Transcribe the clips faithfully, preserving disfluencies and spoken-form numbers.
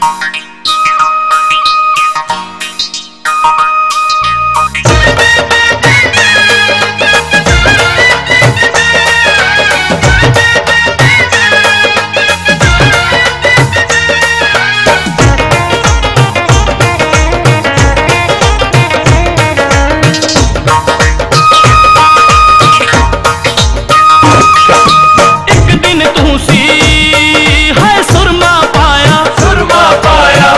एक दिन तू सी है सुरमा पाया, सुरमा पाया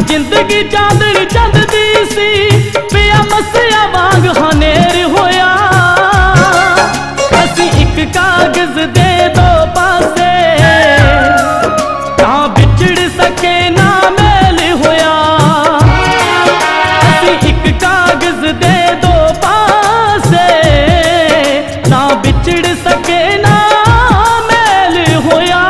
जिंदगी चांदनी चंददी सी पिया मसिया वांग हनेर होया। असी एक कागज दे दो पासे ना बिछड़ सके ना मेल होया। असी एक कागज दे दो पासे ना बिछड़ सके ना मेल होया।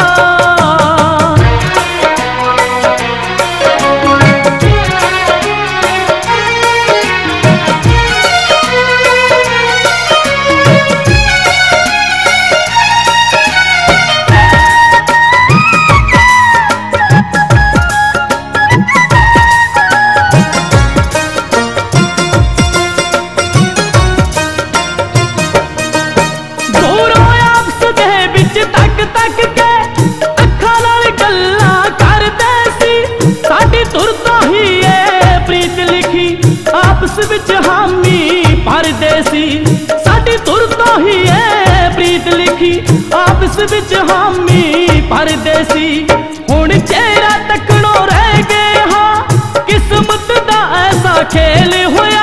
तक तक के अखा नाल गल्ला करदे सी साडी तुर तो ही ये प्रीत लिखी आपस विच हामी भरदे सी। साडी तुर तो ही ये प्रीत लिखी आपस विच हामी भरदे सी। हुण चेहरा तकणो रह गए हाँ किस्मत दा ऐसा खेल होया।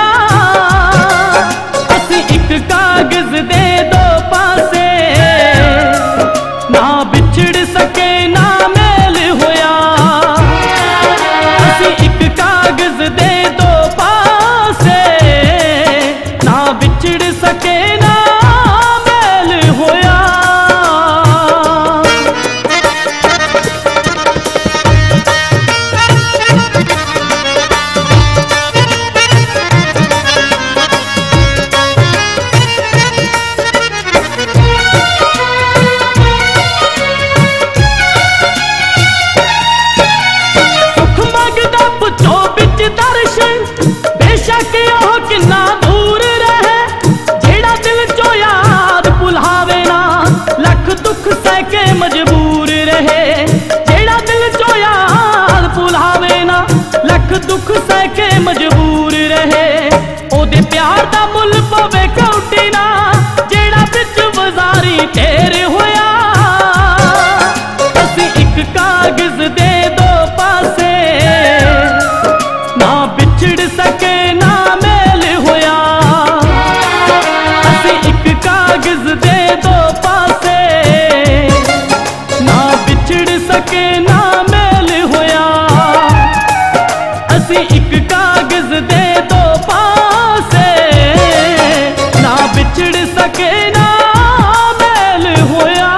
असी एक कागज दे दो पासे ना बिछड़ सके ना मेल होया। असी एक कागज दे दो पासे ना बिछड़ सके ना मेल होया। बेशक ओह किन्ना दूर रहे जेड़ा दिल चो याद भुलावे ना लख दुख सह के मजबूर रहे। जेड़ा दिल चो याद भुलावे ना लख दुख सह के मजबूर रहे। ओदे प्यार दा मुल पवे कौटी ना जेड़ा बिच वजारी तेरे होया। असी एक कागज दे दो पासे ना बिछड़ सके ना मेल होया। असी एक कागज दे दो पासे ना बिछड़ सके ना मेल होया। असी एक कागज दे दो पासे ना बिछड़ सके ना मेल होया।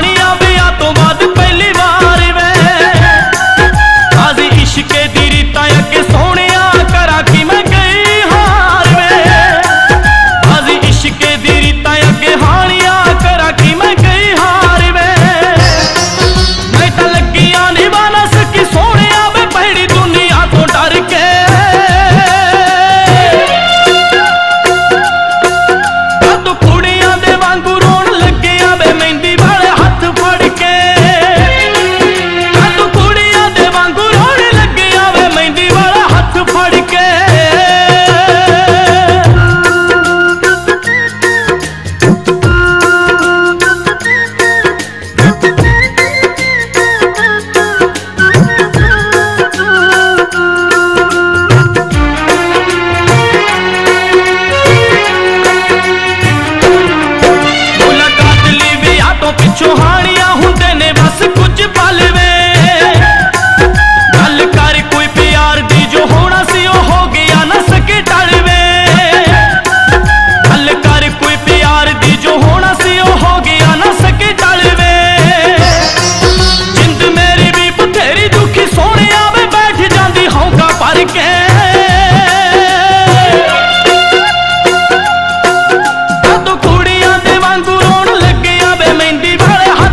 इश्क दी रीता सुहानियां हुंदे ने बस कुछ पल वे, गल कर कोई प्यार दी जो होना सी ओ हो गया ना सके टल वे, गल कर कोई प्यार दी जो होना सी ओ हो गया ना सके टल वे। जिंद मेरी भी बथेरी दुखी सोने आवे बैठ जांदी हौका पर के, तो कुड़ियां दे वांगू रोण लगे आवे मेहंदी वाले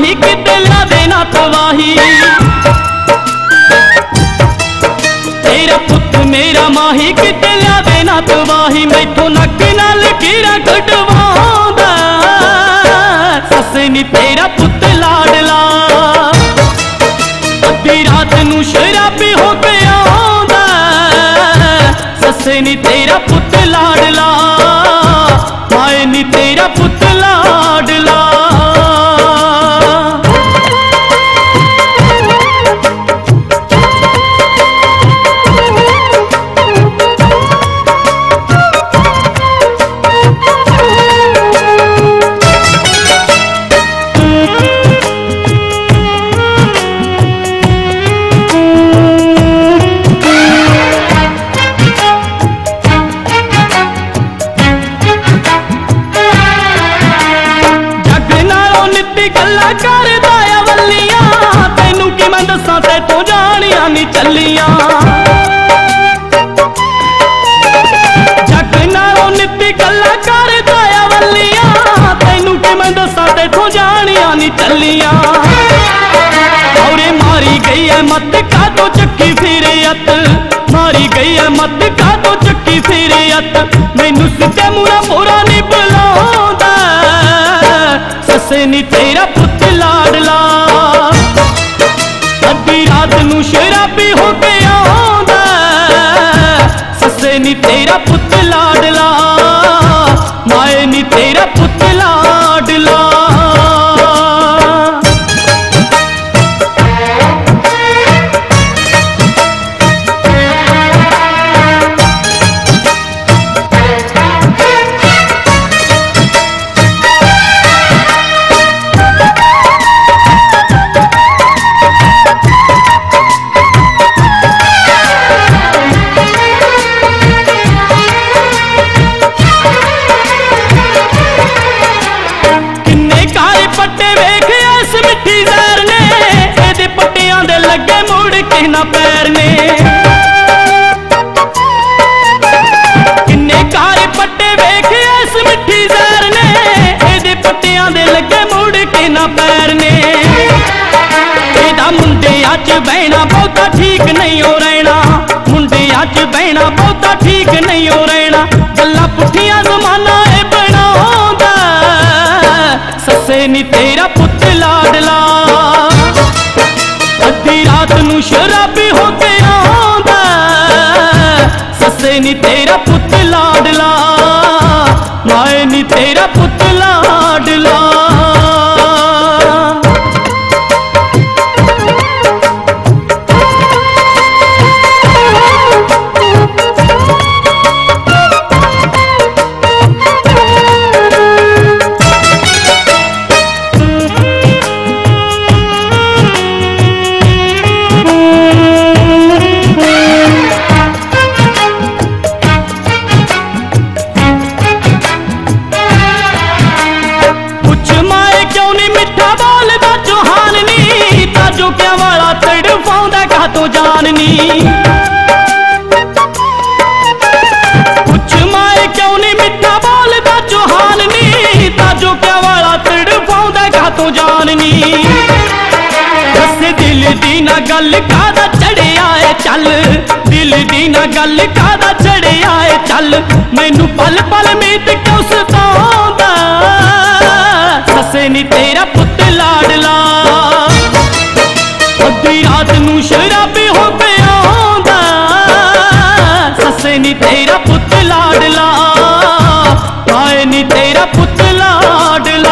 माही किते ला देना तबाही। तेरा पुत मेरा माही किते ला देना तबाही। मैथों नक नाल कीड़ा कटवांदा सस नी तेरा पुत लाडला। अद्धी रात नू शराबी हो के आंदा सस नी तेरा पुत लाडला। माए नी तेरा पुत लाडला। चलियां जग नालों नित्ती गल्लां करदा आ वल्लियां। तैनू कि मैं दसां तेथों जानियां नी चलियां। औरे मारी गई है मत कादों चक्की फिरे अत। मारी गई है मत कादों चक्की फिरे अत। मैनू सिद्धे मुड़ा बुरा नी बुलांदा सस्से नी तेरा पुत लाडला। अद्धी रात नू शराबी हो के आंदा सस्से नी तेरा पुत लाडला। माए नी तेरा पुत लाडला। ना पैर ने किन्ने काले पट्टे वेखे इस मिठी जहर ने। एदे पट्टियां दे लगे मुड़ के ना पैर ने। एदा मुंडियां च बहना बहुता ठीक नहीं हो रहना। मुंडियां च बहना बहुता ठीक नहीं हो रहना। गल्लां पुठियां जमाना ए बनांदा सस्से नी तेरा पुत लाडला। अद्धी रात नू शराबी हो के आंदा सस्से नी तेरा पुत लाडला। माए नी तेरा पुत लाडला। क्या वाला तड़फाउंदा कातों जाननी। कुछ माए क्यों नहीं मिठा बोलदा चौहान नी। ताजो क्या वाला तड़फाउंदा कातों जाननी। दस दिल दी ना गल कादा चढ़िया है चल। दिल दी ना गल कादा चढ़िया है चल। मैनू पल पल मीत क्यों सतांदा सस्से नी तेरा पुत लाडला। अद्धी रात नू शराबी हो के आंदा सस्से नी तेरा पुत लाडला। माए नी तेरा पुत लाडला।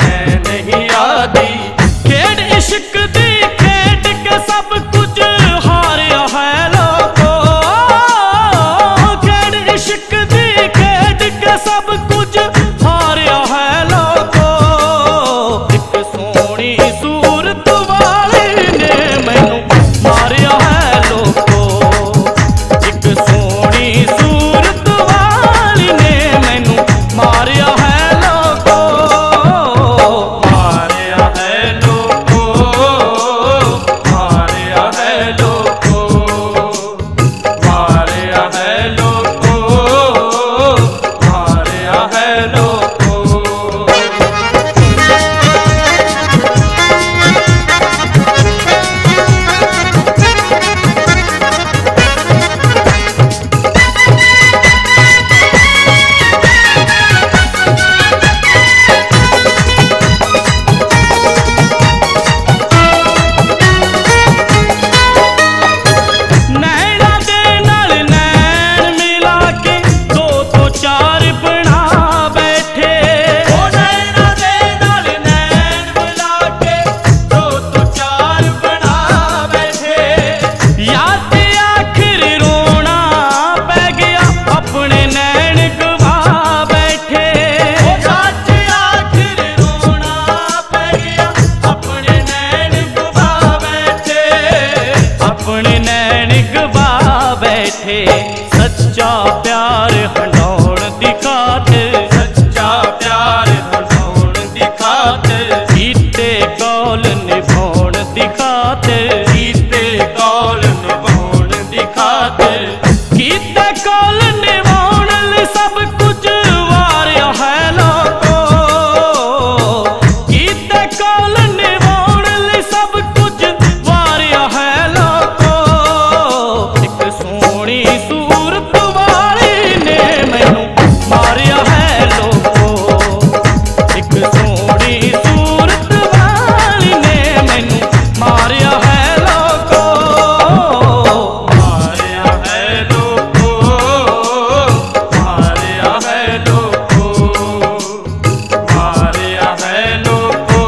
है नहीं आदी। खेड इश्क दी खेड के सब कुछ हारिया है लोगो, खेड इश्क दी खेड के सब कुछ हारिया है लोगो। एक सोहनी सूरत वाले ने मैनू मारिया है लोगो, एक सोहनी सूरत वाली ने मैनू मारिया है लोगो, मारिया है लोगो, मारिया है लोगो, मारिया है लोगो, मारिया है लोगो। नैना दे नाल नैन मिला के दो तो चार बना बैठे, ओ नैना दे नाल नैन मिला के दो तो चार बना बैठे। याद आखिर रोना पै गया अपने नैन गवा बैठे, ओ याद आखिर रोना पै गया अपने नैन गवा बैठे, अपने नैन गवा बैठे। सच्चा प्यार हंडौण दिखाते, सच्चा प्यार हंडौण दिखाते, कीते कौल निभाउण दिखाते, कीते कौल निभाउण दिखाते, कीते कौल निभाउण ले सब कुछ वारिया है लोगो, कीते कौल निभाउण ले सब कुछ वारिया है लोगो। एक सोहनी सूरत वाली ने मैनू मारिया है लोगो, एक सोहनी सूरत वाली ने मैनू मारिया है लोगो, मारिया है लोगो, मारिया है लोगो, मारिया है लोगो,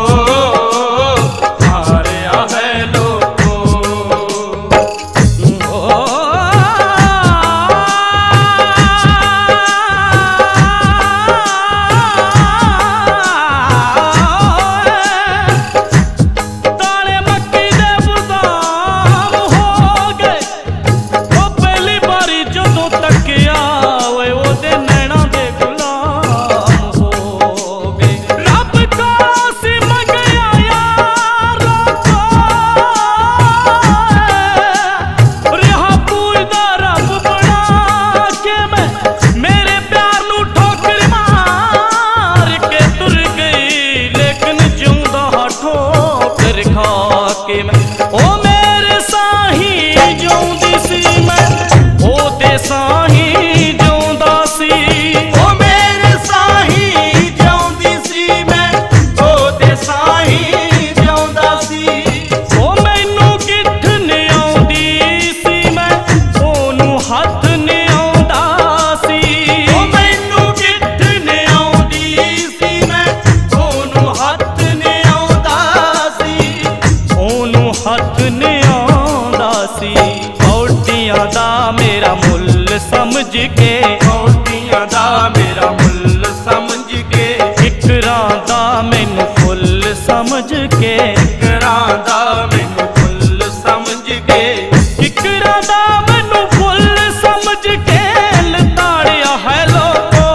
मारिया है लोगो। ताले मक्की दे बदाम हो गए, ओ पहली बारी जदों तकिया ओए ओदे नैना दे गुलाम हो गए। रब को सी मंगया यार लोगो, रिहा पूजदा रब बना के मैं मेरे प्यार नू ठोकर मार के तुर गई, लेकिन जिंदा ठोकर खा के मैं, ओ मेरे साही जिउंदी सी मैं ओदे साही जिउंदा सी, ओ मेरे साही जिउंदी सी मैं ओदे साही जिउंदा सी। ओ मैनू गिठ नहीं आउंदी सी मैं ओनू हथ नहीं आउंदा सी, ओ मैनू गिठ नहीं आउंदी सी मैं ओनू हथ नहीं आउंदा सी, ओनू हथ नहीं आउंदा सी। कौटियां दा मेरा मुੱਲ समझ के, कौटियां दा मेरा मुੱਲ समझ के, इकरां दा मैनू फुੱਲ समझ के, इकरां दा मैनू फुੱਲ समझ के, इकरां दा मैनू फुੱਲ समझ के लताड़िया है लोगो,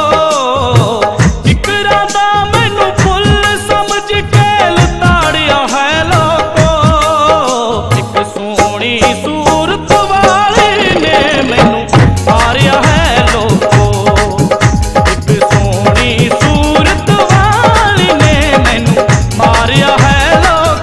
इकरां दा मैनू फुੱਲ समझ के लताड़िया है लोगो। एक सोहनी सूरत वाली ने मैनू मारिया है लोगो, एक सोहनी सूरत वाली ने मैनू मारिया है लोगो।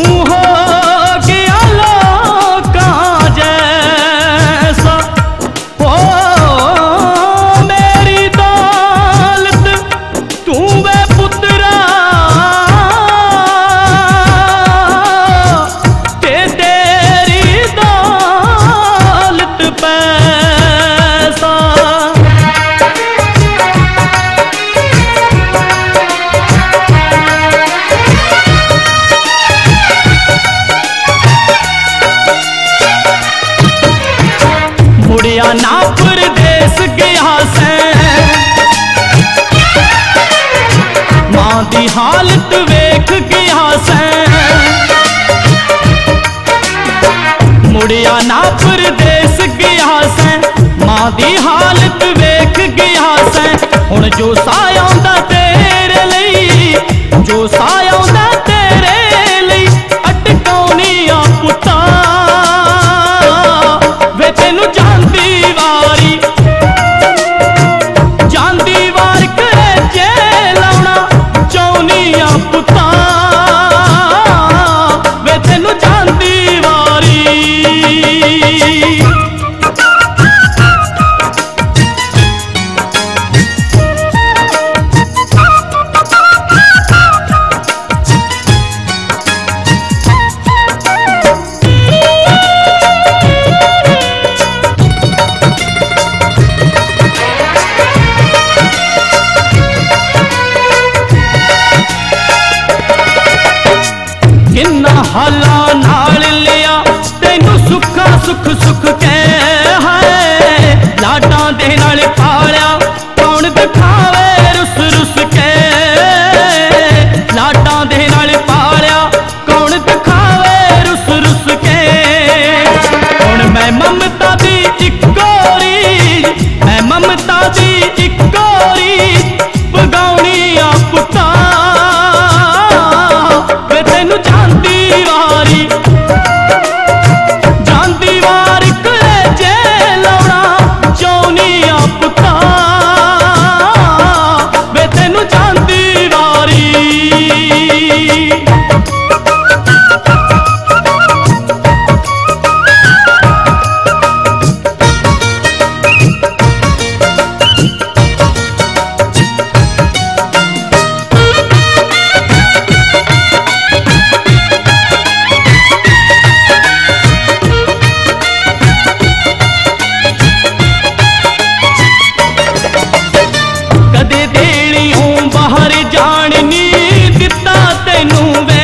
हो गया लोकां जैसा। ओ मेरी दौलत तू वे पुत्रा, ते तेरी दौलत पैसा। मुड़िया ना परदेस गया से, मां दी हालत वेख गया से। मुड़िया ना परदेस गया से, मां दी हालत वेख गया से। हुण जो साया आउंदा तेरे लई, जो साया आउंदा तेरे लई, अटकाउनी आ पुत्ता वे तेनू जानदी वारी, जानदी वार करे जे लाउना चाहुनी आ पुत्ता वे तेनू जानदी वारी। किन्ना हाला नाल लिया तेनू सुखा सुख सुख के है, लाडां दे नाल पालिया कौन दिखावे रुस रुस के। लाडां दे नाल पालिया कौन दिखावे रुस रुस के। हुण मैं ममता दी इक गोरी, मैं ममता दी इक गोरी पगाउणी आ पुत्ता वे तेनू जानदी वारी, जानदी वार करे जे लाउना चाहुनी आ पुत्ता वे तेनू जानदी वारी। कदे देलियों बाहर जान नी दिता तेनू वे,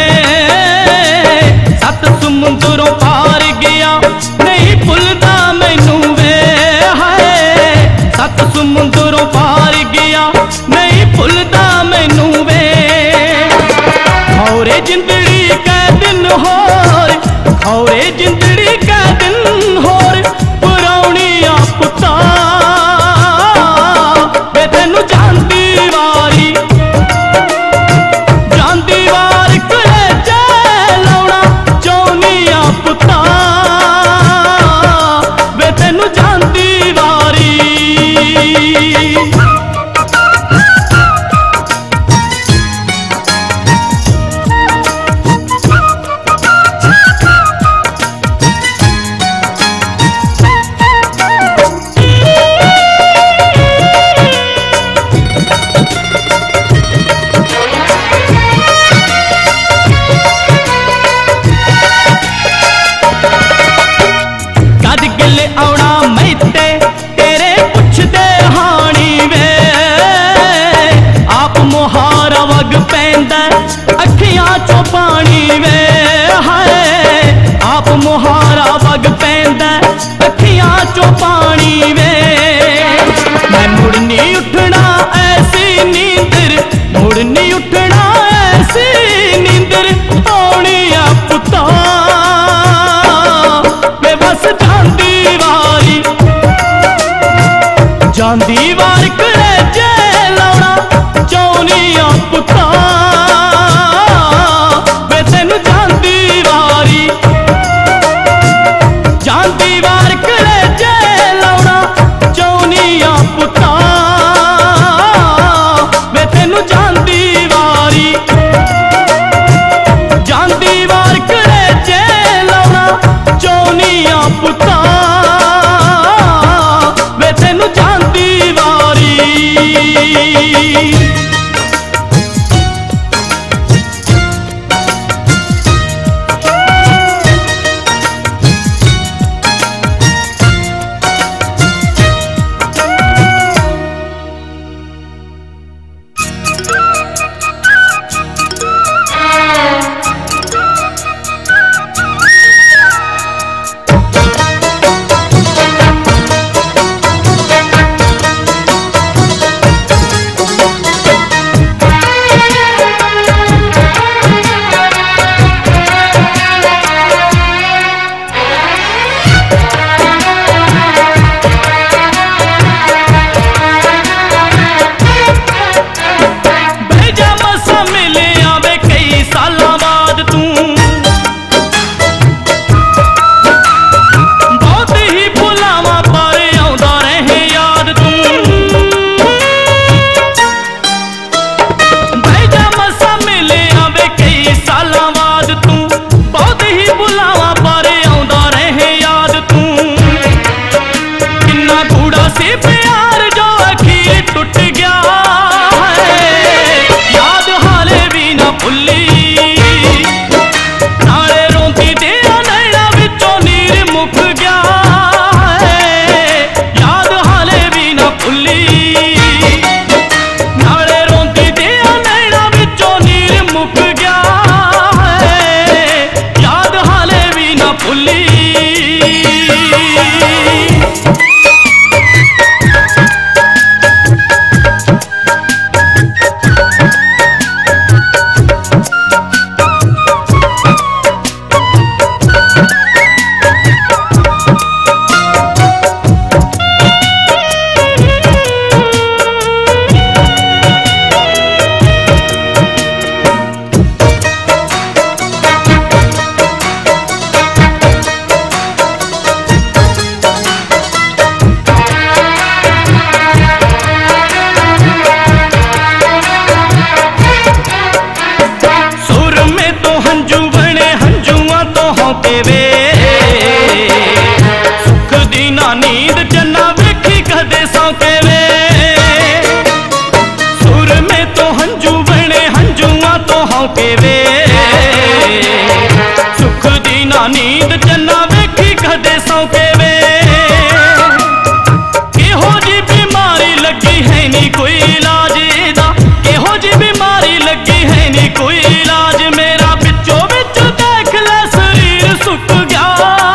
सत समुंदरों पार गया नहीं भुलदा मैनू वे। हाय सत समुंदरों पार गया नहीं भुलदा मैनू वे। खौरे जिंदड़ी कै दिन होर, खौरे जिंदड़ी कै दिन होर पुराउणी आ पुत्ता वे तेनू जानदी वारी, जानदी वार करे जे लाउना चाहुनी आ पुत्ता वे तेनू जानदी वारी। हौके वे सुख दी ना नींद चन्ना वेखी कदे सौके वे सुर में तो हंजू बने हंजुआ तो हौके वे सुख दी ना नींद चन्ना वेखी कदे सौके वे केहो जी बीमारी लगी है नी कोई इलाज दा केहो जी बीमारी लगी है नी कोई इलाज मेरा बिचो बिच देख ले शरीर सुक गया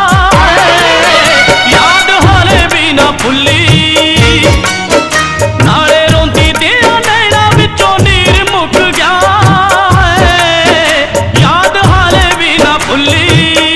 याद हाले भी ना भुली नाले रोंदी दिया नैना बिचों नीर मुक गया याद हाले भी ना भुली